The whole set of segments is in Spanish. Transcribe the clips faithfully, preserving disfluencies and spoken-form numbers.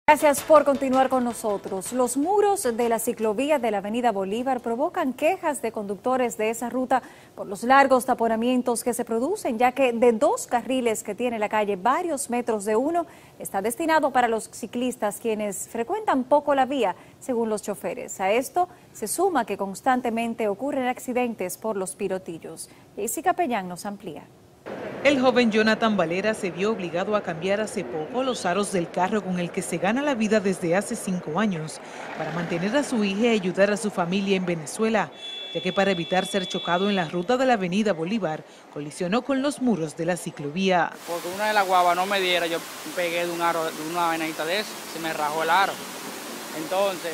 Gracias por continuar con nosotros. Los muros de la ciclovía de la avenida Bolívar provocan quejas de conductores de esa ruta por los largos taponamientos que se producen, ya que de dos carriles que tiene la calle, varios metros de uno está destinado para los ciclistas, quienes frecuentan poco la vía, según los choferes. A esto se suma que constantemente ocurren accidentes por los pilotillos. Jaycee Capellán nos amplía. El joven Jonathan Valera se vio obligado a cambiar hace poco los aros del carro con el que se gana la vida desde hace cinco años para mantener a su hija y ayudar a su familia en Venezuela, ya que para evitar ser chocado en la ruta de la avenida Bolívar, colisionó con los muros de la ciclovía. Porque una de las guaguas no me diera, yo pegué de un aro, de una vainita de eso, se me rajó el aro. Entonces,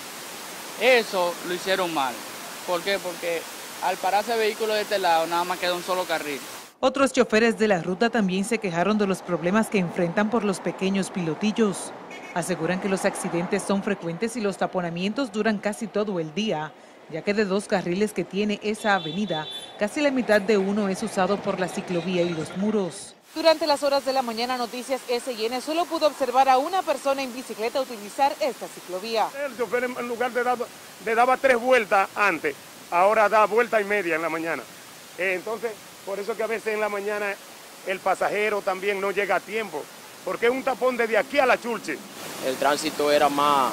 eso lo hicieron mal. ¿Por qué? Porque al pararse el vehículo de este lado, nada más queda un solo carril. Otros choferes de la ruta también se quejaron de los problemas que enfrentan por los pequeños pilotillos. Aseguran que los accidentes son frecuentes y los taponamientos duran casi todo el día, ya que de dos carriles que tiene esa avenida, casi la mitad de uno es usado por la ciclovía y los muros. Durante las horas de la mañana, Noticias S y N solo pudo observar a una persona en bicicleta utilizar esta ciclovía. El chofer, en lugar de dar, de daba tres vueltas antes, ahora da vuelta y media en la mañana. Eh, entonces... Por eso que a veces en la mañana el pasajero también no llega a tiempo, porque es un tapón desde aquí a la Churchill. El tránsito era más,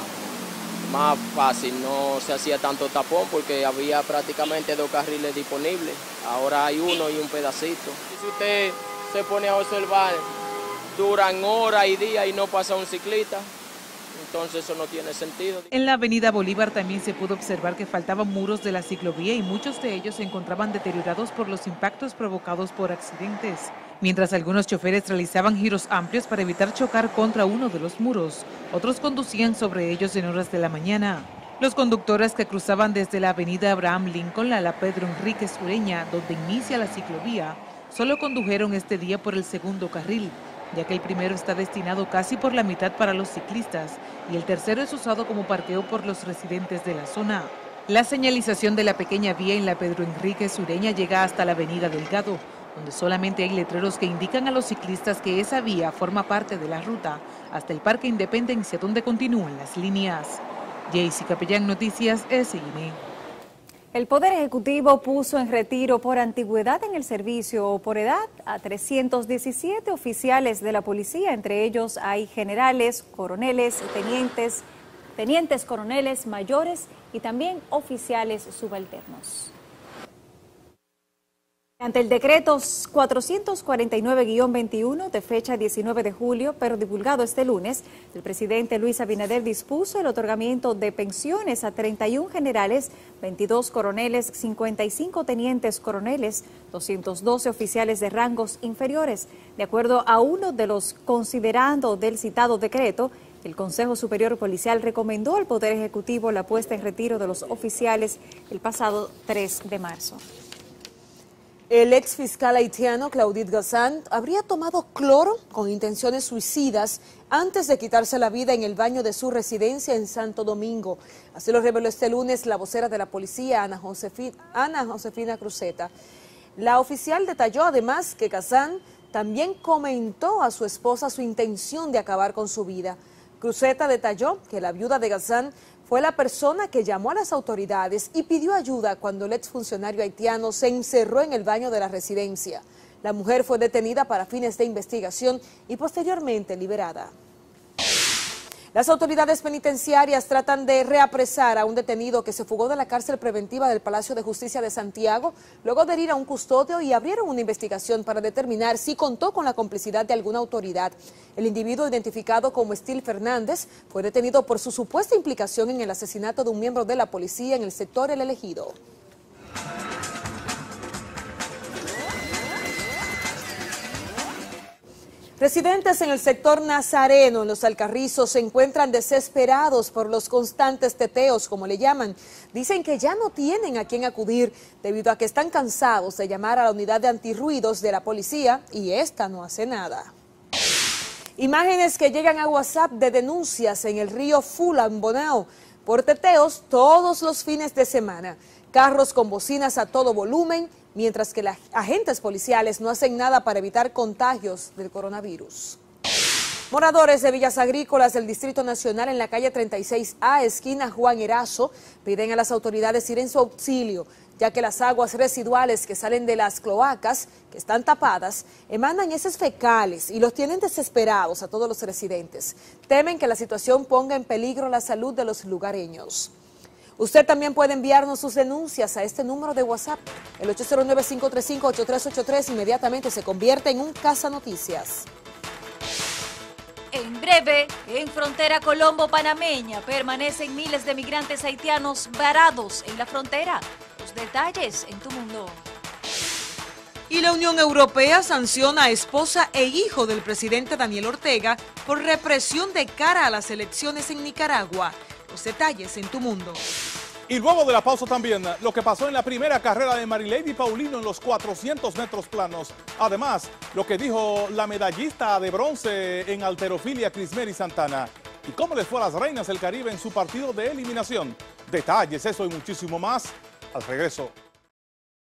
más fácil, no se hacía tanto tapón porque había prácticamente dos carriles disponibles. Ahora hay uno y un pedacito. Y si usted se pone a observar, duran horas y días y no pasa un ciclista. Entonces eso no tiene sentido. En la avenida Bolívar también se pudo observar que faltaban muros de la ciclovía y muchos de ellos se encontraban deteriorados por los impactos provocados por accidentes. Mientras algunos choferes realizaban giros amplios para evitar chocar contra uno de los muros, otros conducían sobre ellos en horas de la mañana. Los conductores que cruzaban desde la avenida Abraham Lincoln a la Pedro Enríquez Ureña, donde inicia la ciclovía, solo condujeron este día por el segundo carril, ya que el primero está destinado casi por la mitad para los ciclistas y el tercero es usado como parqueo por los residentes de la zona. La señalización de la pequeña vía en la Pedro Enríquez Ureña llega hasta la avenida Delgado, donde solamente hay letreros que indican a los ciclistas que esa vía forma parte de la ruta hasta el Parque Independencia, donde continúan las líneas. Jaycee Capellán, Noticias S y N. El Poder Ejecutivo puso en retiro por antigüedad en el servicio o por edad a trescientos diecisiete oficiales de la policía. Entre ellos hay generales, coroneles, tenientes, tenientes coroneles, mayores y también oficiales subalternos. Ante el decreto cuatrocientos cuarenta y nueve guión veintiuno de fecha diecinueve de julio, pero divulgado este lunes, el presidente Luis Abinader dispuso el otorgamiento de pensiones a treinta y uno generales, veintidós coroneles, cincuenta y cinco tenientes coroneles, doscientos doce oficiales de rangos inferiores. De acuerdo a uno de los considerandos del citado decreto, el Consejo Superior Policial recomendó al Poder Ejecutivo la puesta en retiro de los oficiales el pasado tres de marzo. El ex fiscal haitiano Claudit Gazan habría tomado cloro con intenciones suicidas antes de quitarse la vida en el baño de su residencia en Santo Domingo. Así lo reveló este lunes la vocera de la policía, Ana Josefina, Ana Josefina Cruzeta. La oficial detalló además que Gazan también comentó a su esposa su intención de acabar con su vida. Cruzeta detalló que la viuda de Gazan fue la persona que llamó a las autoridades y pidió ayuda cuando el exfuncionario haitiano se encerró en el baño de la residencia. La mujer fue detenida para fines de investigación y posteriormente liberada. Las autoridades penitenciarias tratan de reapresar a un detenido que se fugó de la cárcel preventiva del Palacio de Justicia de Santiago luego de herir a un custodio y abrieron una investigación para determinar si contó con la complicidad de alguna autoridad. El individuo identificado como Estil Fernández fue detenido por su supuesta implicación en el asesinato de un miembro de la policía en el sector El Elegido. Residentes en el sector Nazareno, en los Alcarrizos, se encuentran desesperados por los constantes teteos, como le llaman. Dicen que ya no tienen a quién acudir debido a que están cansados de llamar a la unidad de antirruidos de la policía y esta no hace nada. Imágenes que llegan a WhatsApp de denuncias en el río Fula, en Bonao, por teteos todos los fines de semana. Carros con bocinas a todo volumen, mientras que los agentes policiales no hacen nada para evitar contagios del coronavirus. Moradores de Villas Agrícolas del Distrito Nacional en la calle treinta y seis A, esquina Juan Erazo, piden a las autoridades ir en su auxilio, ya que las aguas residuales que salen de las cloacas, que están tapadas, emanan heces fecales y los tienen desesperados a todos los residentes. Temen que la situación ponga en peligro la salud de los lugareños. Usted también puede enviarnos sus denuncias a este número de WhatsApp, el ocho cero nueve, cinco tres cinco, ocho tres ocho tres, inmediatamente se convierte en un Casa Noticias. En breve, en frontera colombo-panameña permanecen miles de migrantes haitianos varados en la frontera. Los detalles en Tu Mundo. Y la Unión Europea sanciona a esposa e hijo del presidente Daniel Ortega por represión de cara a las elecciones en Nicaragua. Los detalles en Tu Mundo. Y luego de la pausa también, lo que pasó en la primera carrera de Marilady Paulino en los cuatrocientos metros planos. Además, lo que dijo la medallista de bronce en halterofilia Crismeri Santana. Y cómo les fue a las reinas del Caribe en su partido de eliminación. Detalles, eso y muchísimo más al regreso.